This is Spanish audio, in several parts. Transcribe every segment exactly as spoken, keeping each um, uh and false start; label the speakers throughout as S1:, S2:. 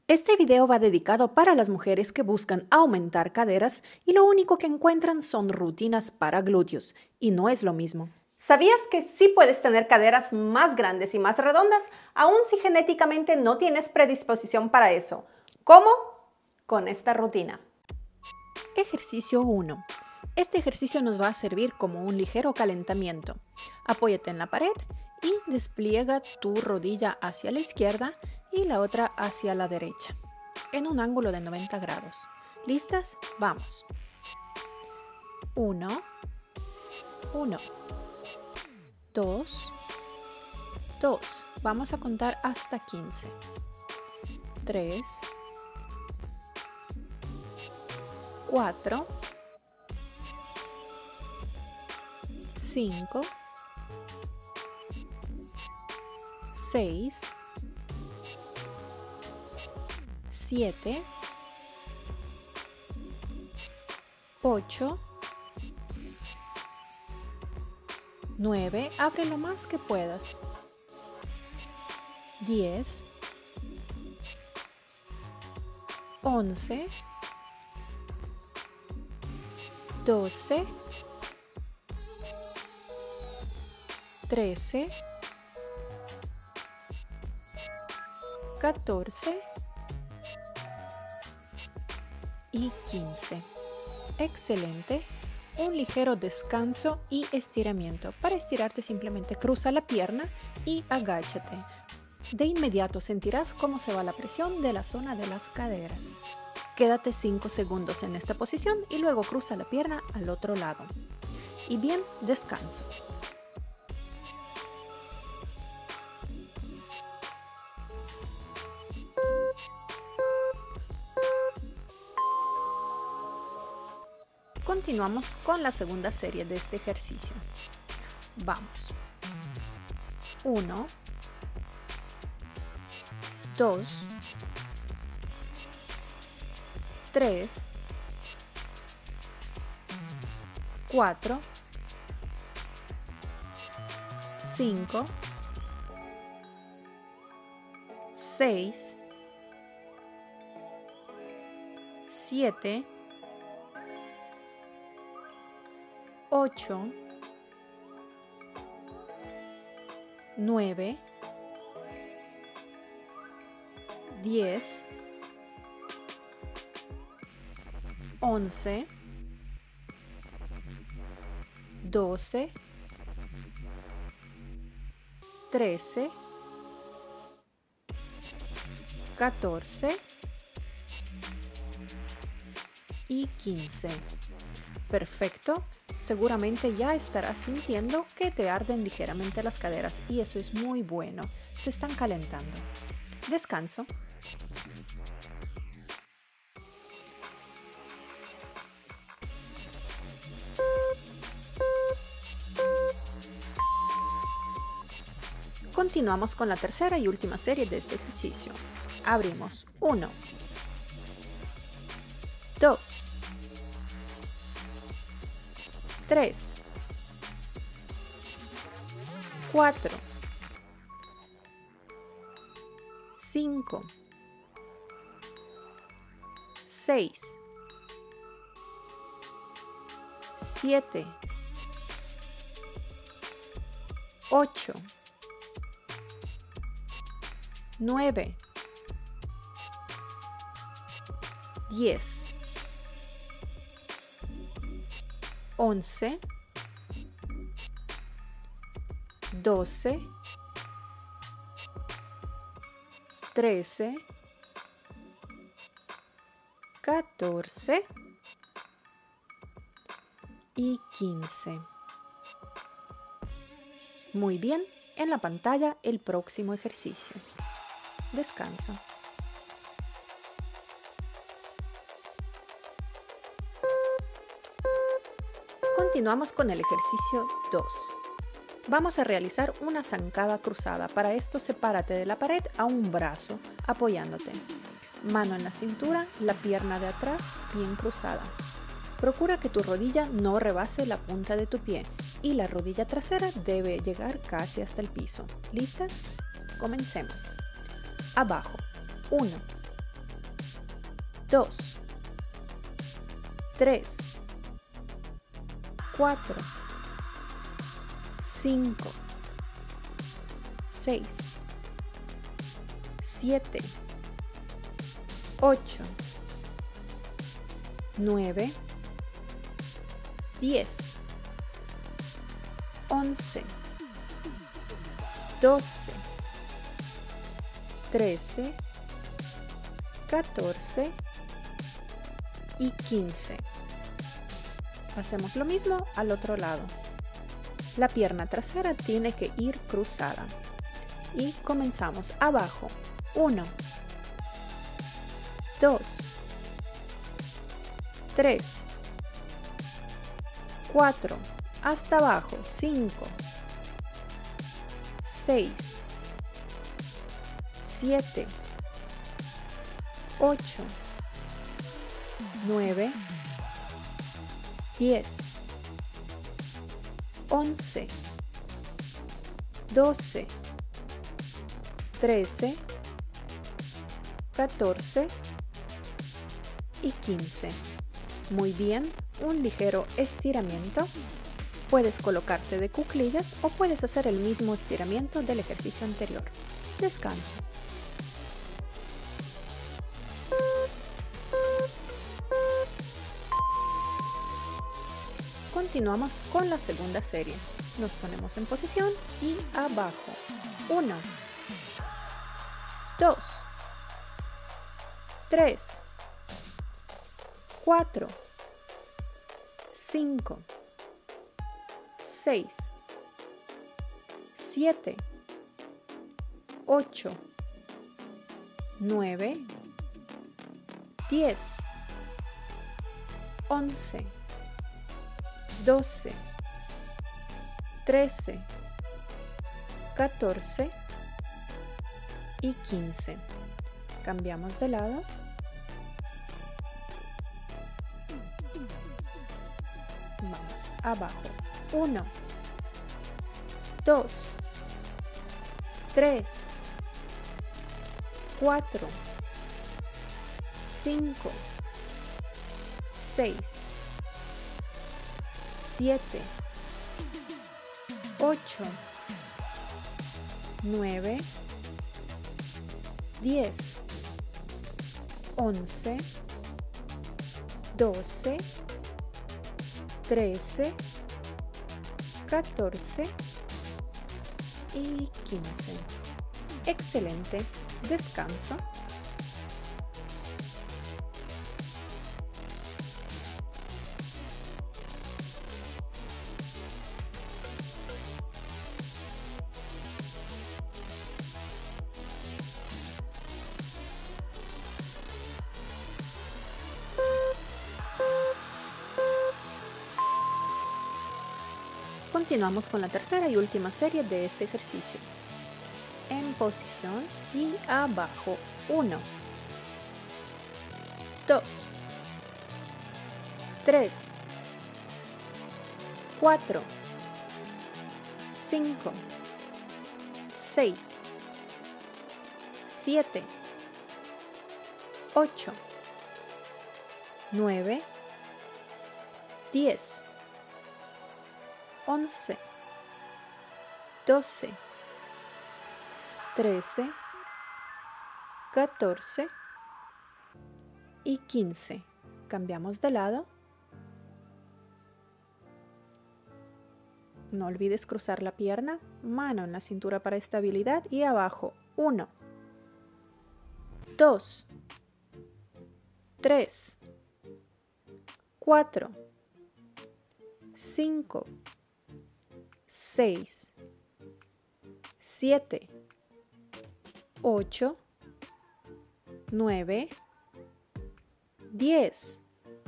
S1: Este video va dedicado para las mujeres que buscan aumentar caderas y lo único que encuentran son rutinas para glúteos, y no es lo mismo.
S2: ¿Sabías que sí puedes tener caderas más grandes y más redondas, aun si genéticamente no tienes predisposición para eso? ¿Cómo? Con esta rutina.
S1: Ejercicio uno. Este ejercicio nos va a servir como un ligero calentamiento. Apóyate en la pared y despliega tu rodilla hacia la izquierda y la otra hacia la derecha, en un ángulo de noventa grados. ¿Listas? Vamos. Uno, uno, dos, dos. Vamos a contar hasta quince. Tres, cuatro, cinco, seis, siete, ocho, nueve, abre lo más que puedas, diez, once, doce, trece, catorce y quince. Excelente. Un ligero descanso y estiramiento. Para estirarte simplemente cruza la pierna y agáchate. De inmediato sentirás cómo se va la presión de la zona de las caderas. Quédate cinco segundos en esta posición y luego cruza la pierna al otro lado. Y bien, descanso. Continuamos con la segunda serie de este ejercicio. Vamos. Uno, dos, tres, cuatro, cinco, seis, siete, ocho, nueve, diez, once, doce, trece, catorce y quince. Perfecto. Seguramente ya estarás sintiendo que te arden ligeramente las caderas y eso es muy bueno. Se están calentando. Descanso. Continuamos con la tercera y última serie de este ejercicio. Abrimos. uno, dos, tres, cuatro, cinco, seis, siete, ocho, nueve, diez, once, doce, trece, catorce y quince. Muy bien, en la pantalla el próximo ejercicio. Descanso. Continuamos con el ejercicio dos. Vamos a realizar una zancada cruzada. Para esto, sepárate de la pared a un brazo, apoyándote. Mano en la cintura, la pierna de atrás bien cruzada. Procura que tu rodilla no rebase la punta de tu pie y la rodilla trasera debe llegar casi hasta el piso. ¿Listas? Comencemos. Abajo. uno, dos, tres, cuatro, cinco, seis, siete, ocho, nueve, diez, once, doce, trece, catorce y quince. Hacemos lo mismo al otro lado. La pierna trasera tiene que ir cruzada. Y comenzamos abajo. uno, dos, tres, cuatro, hasta abajo. cinco, seis, siete, ocho, nueve, diez, once, doce, trece, catorce y quince. Muy bien, un ligero estiramiento. Puedes colocarte de cuclillas o puedes hacer el mismo estiramiento del ejercicio anterior. Descanso. Continuamos con la segunda serie. Nos ponemos en posición y abajo. uno, dos, tres, cuatro, cinco, seis, siete, ocho, nueve, diez, once, doce, trece, catorce y quince. Cambiamos de lado. Vamos abajo. uno, dos, tres, cuatro, cinco, seis, siete, ocho, nueve, diez, once, doce, trece, catorce y quince. Excelente. Descanso. Continuamos con la tercera y última serie de este ejercicio. En posición y abajo. uno, dos, tres, cuatro, cinco, seis, siete, ocho, nueve, diez, once, doce, trece, catorce y quince. Cambiamos de lado. No olvides cruzar la pierna, mano en la cintura para estabilidad y abajo. uno, dos, tres, cuatro, cinco, seis, siete, ocho, nueve, diez,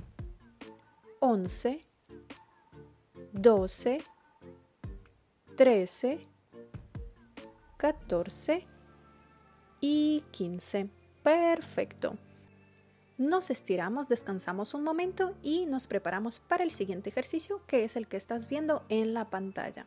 S1: once, doce, trece, catorce y quince. Perfecto. Nos estiramos, descansamos un momento y nos preparamos para el siguiente ejercicio, que es el que estás viendo en la pantalla.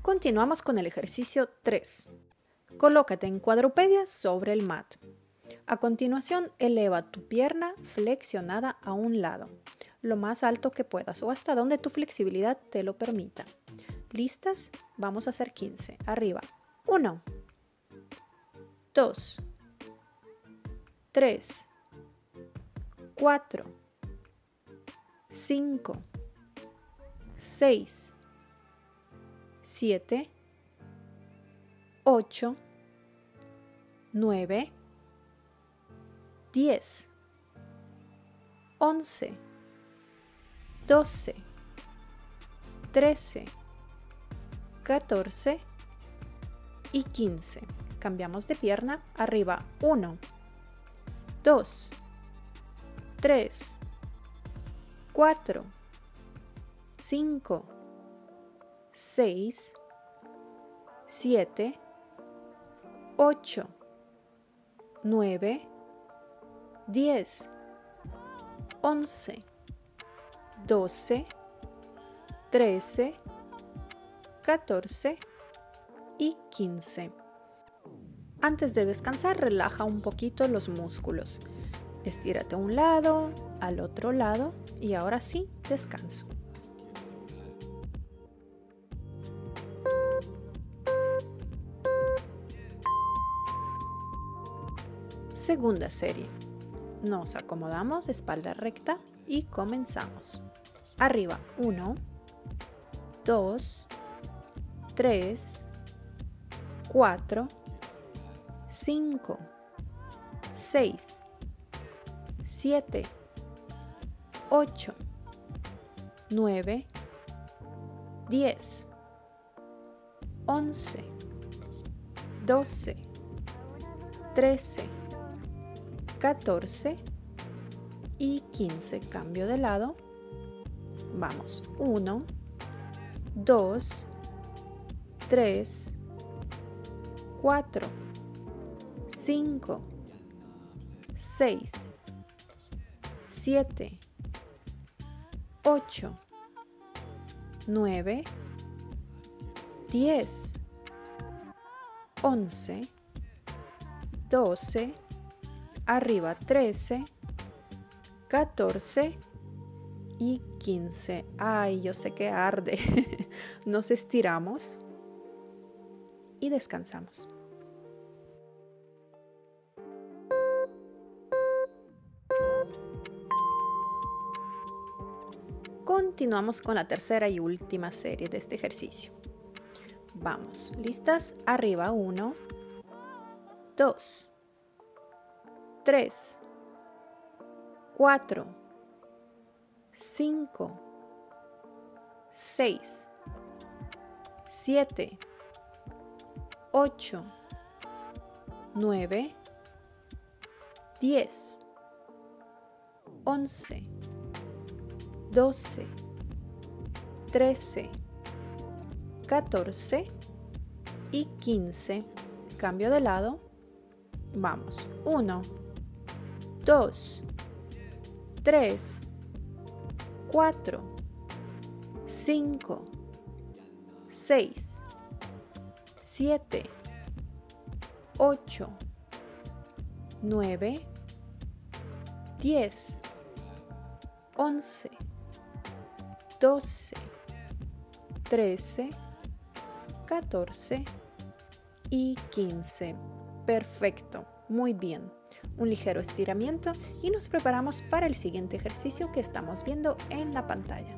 S1: Continuamos con el ejercicio tres. Colócate en cuadrupedia sobre el mat. A continuación, eleva tu pierna flexionada a un lado, lo más alto que puedas o hasta donde tu flexibilidad te lo permita. ¿Listas? Vamos a hacer quince. Arriba. uno, dos, tres, cuatro, cinco, seis, siete, ocho, nueve, diez, once, doce, trece, catorce y quince. Cambiamos de pierna. Arriba. uno, dos, tres, cuatro, cinco, seis, siete, ocho, nueve, diez, once, doce, trece, catorce y quince. Antes de descansar, relaja un poquito los músculos. Estírate a un lado, al otro lado y ahora sí, descanso. Segunda serie. Nos acomodamos, espalda recta y comenzamos. Arriba. uno, dos, tres, cuatro, cinco, seis, siete, ocho, nueve, diez, once, doce, trece, catorce y quince. Cambio de lado. Vamos. uno, dos, tres, cuatro, cinco, seis, siete, ocho, nueve, diez, once, doce, arriba trece, catorce y quince. Ay, yo sé que arde. Nos estiramos y descansamos. Continuamos con la tercera y última serie de este ejercicio. Vamos, ¿listas? Arriba. uno, dos, tres, cuatro, cinco, seis, siete, ocho, nueve, diez, once, doce, trece, catorce y quince. Cambio de lado. Vamos. uno, dos, tres, cuatro, cinco, seis, siete, ocho, nueve, diez, once, doce, trece, catorce y quince. Perfecto, muy bien. Un ligero estiramiento y nos preparamos para el siguiente ejercicio que estamos viendo en la pantalla.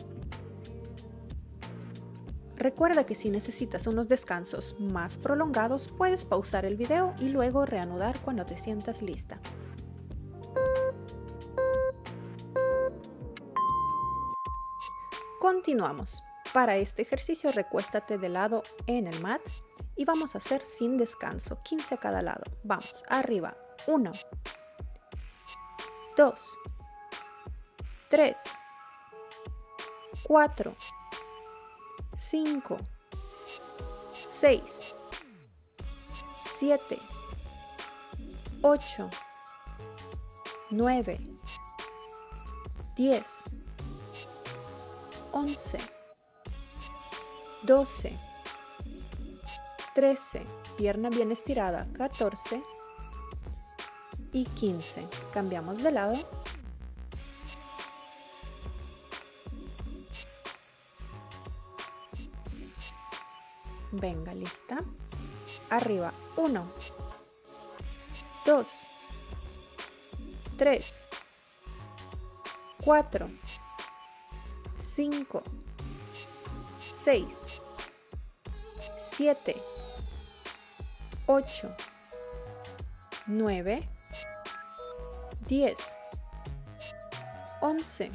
S1: Recuerda que si necesitas unos descansos más prolongados, puedes pausar el video y luego reanudar cuando te sientas lista. Continuamos. Para este ejercicio, recuéstate de lado en el mat y vamos a hacer sin descanso, quince a cada lado. Vamos, arriba. uno, dos, tres, cuatro, cinco, seis, siete, ocho, nueve, diez, once, doce, trece, pierna bien estirada, catorce y quince. Cambiamos de lado. Venga, lista. Arriba, uno, dos, tres, cuatro, cinco, seis, siete, ocho, nueve, diez, once,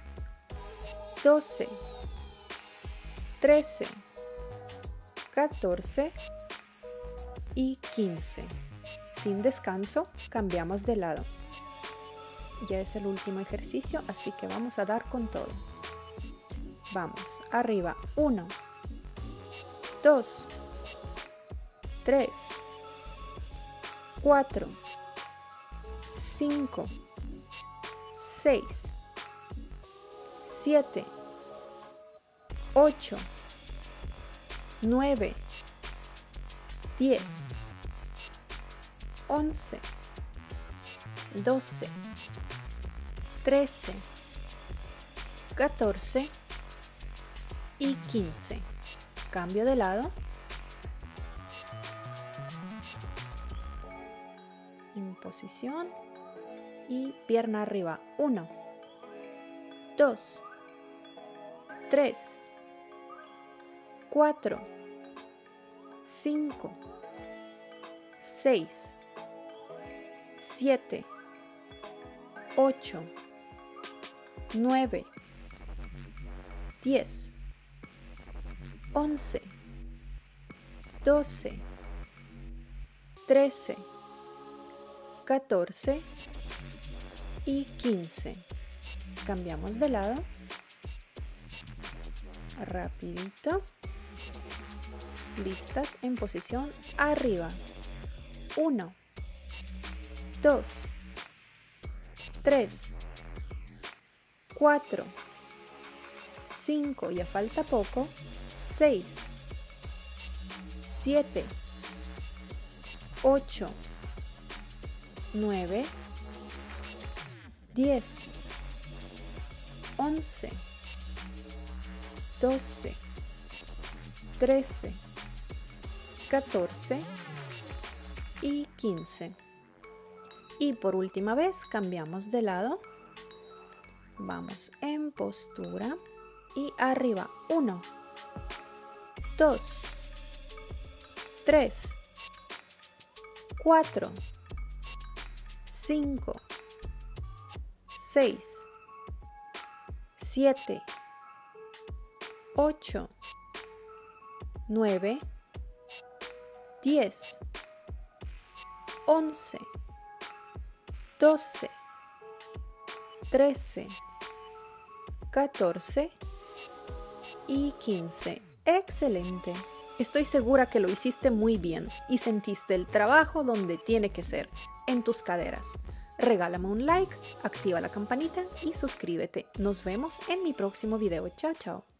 S1: doce, trece, catorce y quince. Sin descanso, cambiamos de lado. Ya es el último ejercicio, así que vamos a dar con todo. Vamos, arriba, uno, dos, tres, cuatro, cinco, seis, siete, ocho, nueve, diez, once, doce, trece, catorce y quince. Cambio de lado. En posición y pierna arriba. uno, dos, tres, cuatro, cinco, seis, siete, ocho, nueve, diez, once, doce, trece, catorce y quince. Cambiamos de lado. Rapidito. Listas en posición arriba. uno, dos, tres, cuatro, cinco, ya falta poco, seis, siete, ocho, nueve, diez, once, doce, trece, catorce y quince. Y por última vez cambiamos de lado. Vamos en postura y arriba. uno, dos, tres, cuatro, cinco, seis, siete, ocho, nueve, diez, once, doce, trece, catorce y quince. ¡Excelente! Estoy segura que lo hiciste muy bien y sentiste el trabajo donde tiene que ser, en tus caderas. Regálame un like, activa la campanita y suscríbete. Nos vemos en mi próximo video. Chao, chao.